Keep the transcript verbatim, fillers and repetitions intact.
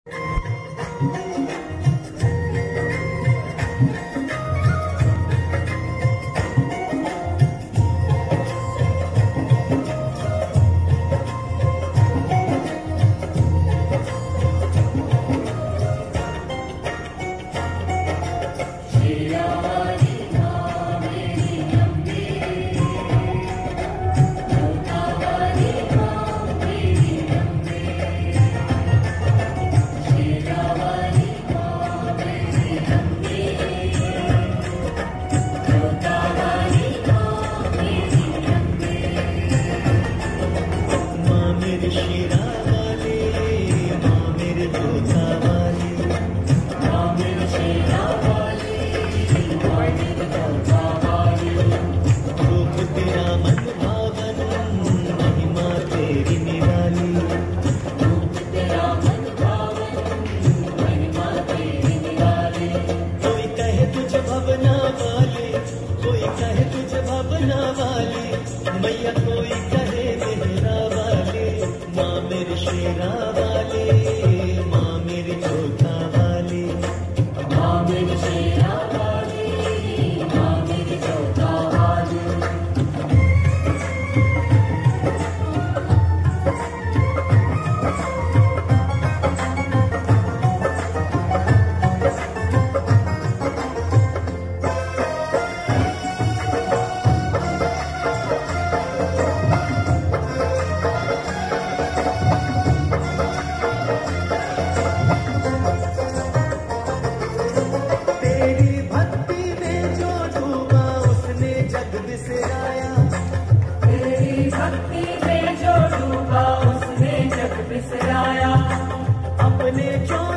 मैया कोई कहे मेरा वाले, माँ मेरे शेरा वाले, माँ मेरी जोधा वाली, माँ मेरी शेरा वाली, माँ मेरी जोधा वाली। भक्ति में जो डूबा उसने जग बिसराया, अपने जो